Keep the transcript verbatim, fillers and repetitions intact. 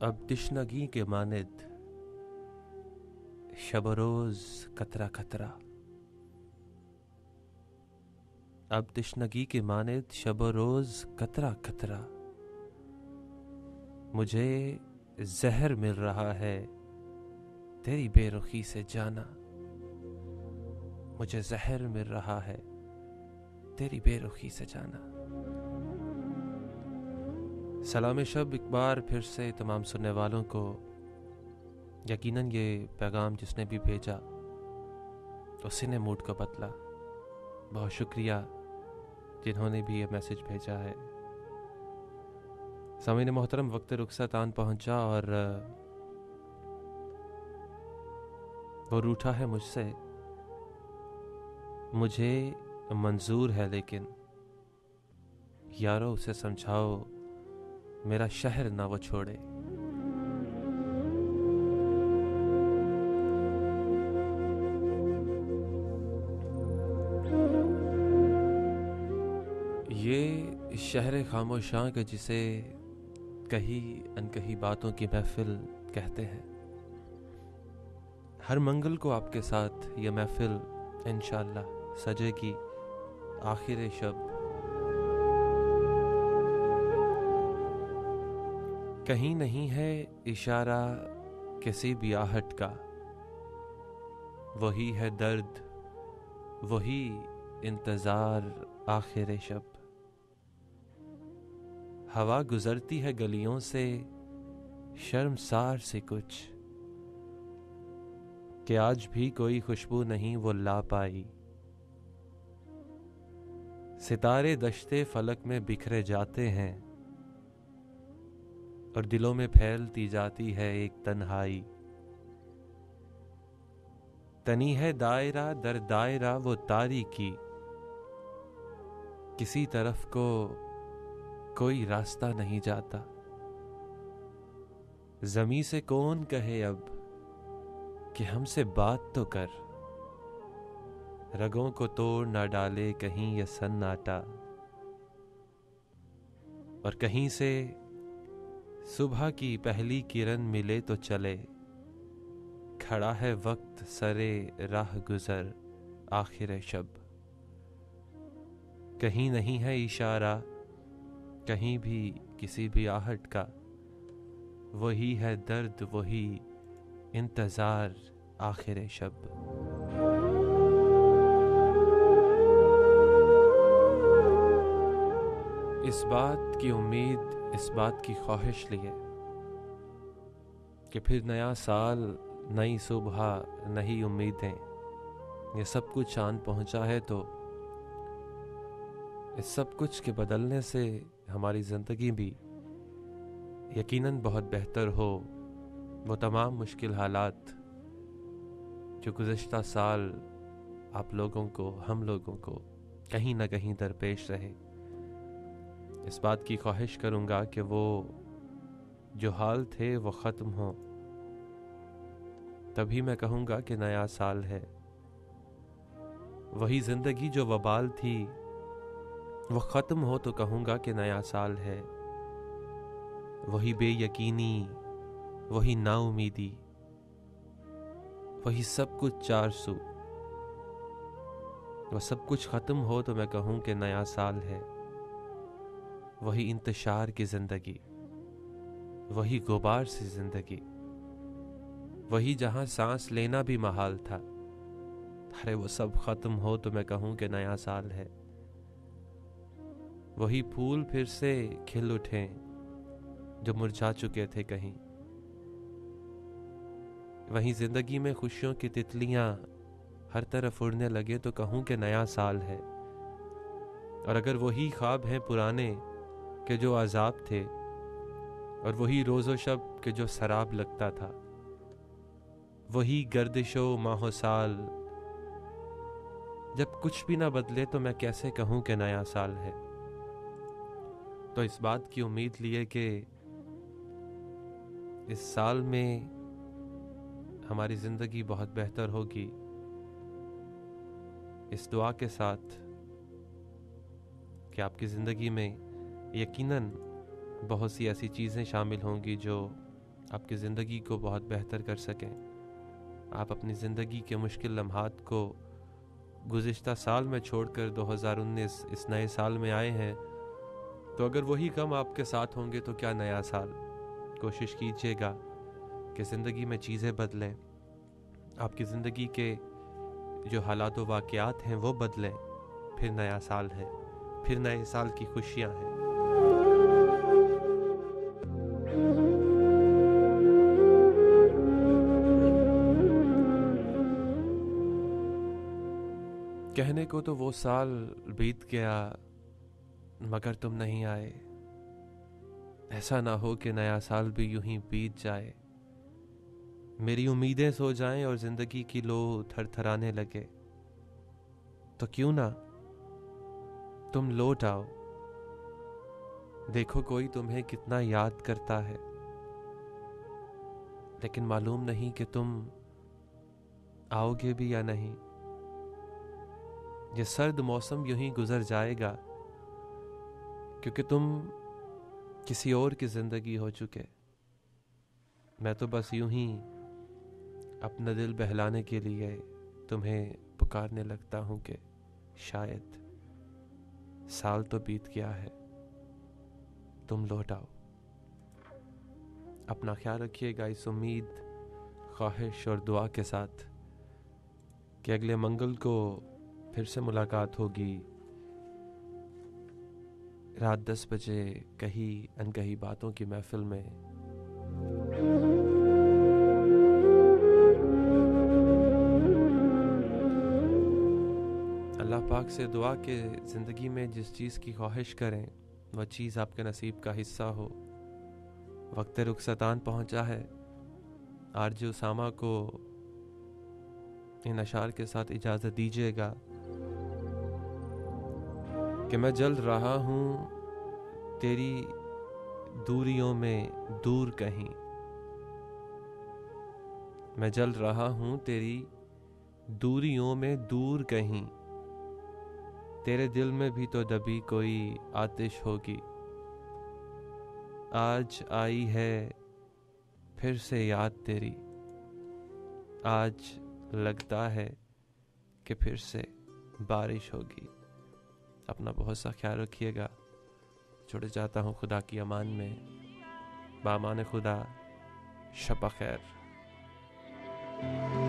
अब तिश्नगी के मानिद शब रोज कतरा कतरा, अब तिश्नगी के मानिद शब रोज कतरा कतरा, मुझे जहर मिल रहा है तेरी बेरुखी से जाना, मुझे जहर मिल रहा है तेरी बेरुखी से जाना। सलाम शब एक बार फिर से तमाम सुनने वालों को, यकीनन ये पैगाम जिसने भी भेजा उसी ने मूड को बदला। बहुत शुक्रिया जिन्होंने भी ये मैसेज भेजा है। सामीन मोहतरम, वक्त रुखसत आन पहुंचा और वो रूठा है मुझसे। मुझे मंजूर है लेकिन यारो उसे समझाओ मेरा शहर ना वो छोड़े। ये शहर खामोशां के जिसे कही अनकही बातों की महफिल कहते हैं। हर मंगल को आपके साथ ये महफिल इंशाअल्लाह सजेगी आखिर शब। कहीं नहीं है इशारा किसी भी आहट का, वही है दर्द वही इंतजार आखिर शब। हवा गुजरती है गलियों से शर्मसार से कुछ, कि आज भी कोई खुशबू नहीं वो ला पाई। सितारे दश्ते फलक में बिखरे जाते हैं और दिलों में फैलती जाती है एक तन्हाई। तनी है दायरा दर दायरा वो तारीकी, किसी तरफ को कोई रास्ता नहीं जाता। ज़मीं से कौन कहे अब कि हमसे बात तो कर, रगों को तोड़ ना डाले कहीं ये सन्नाटा। और कहीं से सुबह की पहली किरण मिले तो चले, खड़ा है वक्त सरे राह गुजर आखिर शब। कहीं नहीं है इशारा कहीं भी किसी भी आहट का, वही है दर्द वही इंतजार आखिर शब। इस बात की उम्मीद इस बात की ख्वाहिश लिए कि फिर नया साल नई सुबह नई उम्मीदें, ये सब कुछ आन पहुंचा है। तो इस सब कुछ के बदलने से हमारी ज़िंदगी भी यकीनन बहुत बेहतर हो। वो तमाम मुश्किल हालात जो गुज़िश्ता साल आप लोगों को हम लोगों को कहीं ना कहीं दरपेश रहे, इस बात की ख्वाहिश करूँगा कि वो जो हाल थे वो ख़त्म हो, तभी मैं कहूँगा कि नया साल है। वही ज़िंदगी जो वबाल थी वो ख़त्म हो तो कहूँगा कि नया साल है। वही बेयकीनी वही नाउमीदी वही सब कुछ चार सू, वह सब कुछ ख़त्म हो तो मैं कहूँ कि नया साल है। वही इंतशार की ज़िंदगी वही गुबार सी ज़िंदगी, वही जहाँ सांस लेना भी महाल था, अरे वो सब ख़त्म हो तो मैं कहूँ कि नया साल है। वही फूल फिर से खिल उठें जो मुरझा चुके थे कहीं, वहीं ज़िंदगी में खुशियों की तितलियाँ हर तरफ उड़ने लगे तो कहूँ कि नया साल है। और अगर वही ख्वाब हैं पुराने के जो अजाब थे, और वही रोज़ो शब के जो सराब लगता था, वही गर्दिशो माहो साल, जब कुछ भी ना बदले तो मैं कैसे कहूँ कि नया साल है। तो इस बात की उम्मीद लिए कि इस साल में हमारी ज़िंदगी बहुत बेहतर होगी, इस दुआ के साथ कि आपकी ज़िंदगी में यकीनन बहुत सी ऐसी चीज़ें शामिल होंगी जो आपकी ज़िंदगी को बहुत बेहतर कर सकें। आप अपनी ज़िंदगी के मुश्किल लम्हात को गुज़िश्ता साल में छोड़कर दो हज़ार उन्नीस इस नए साल में आए हैं, तो अगर वही कम आपके साथ होंगे तो क्या नया साल। कोशिश कीजिएगा कि ज़िंदगी में चीज़ें बदलें, आपकी ज़िंदगी के जो हालात व वाक़यात हैं वो बदलें, फिर नया साल है, फिर नए साल की खुशियाँ हैं। कहने को तो वो साल बीत गया मगर तुम नहीं आए, ऐसा ना हो कि नया साल भी यूं ही बीत जाए। मेरी उम्मीदें सो जाएं और जिंदगी की लो थरथराने लगे, तो क्यों ना तुम लौट आओ। देखो कोई तुम्हें कितना याद करता है, लेकिन मालूम नहीं कि तुम आओगे भी या नहीं। ये सर्द मौसम यूं ही गुजर जाएगा, क्योंकि तुम किसी और की जिंदगी हो चुके। मैं तो बस यूं ही अपना दिल बहलाने के लिए तुम्हें पुकारने लगता हूं कि शायद साल तो बीत गया है, तुम लौट आओ। अपना ख्याल रखिएगा इस उम्मीद, ख्वाहिश और दुआ के साथ कि अगले मंगल को फिर से मुलाकात होगी रात दस बजे कही अनकही बातों की महफिल में। अल्लाह पाक से दुआ के ज़िंदगी में जिस चीज़ की ख्वाहिश करें वह चीज़ आपके नसीब का हिस्सा हो। वक्त रुखसतान पहुंचा है। आरजे ओसामा को इन अशार के साथ इजाज़त दीजिएगा कि मैं जल रहा हूँ तेरी दूरियों में दूर कहीं, मैं जल रहा हूँ तेरी दूरियों में दूर कहीं, तेरे दिल में भी तो दबी कोई आतिश होगी। आज आई है फिर से याद तेरी, आज लगता है कि फिर से बारिश होगी। अपना बहुत सा ख्याल रखिएगा। छोड़ जाता हूँ खुदा की अमान में। बामान खुदा, शब खैर।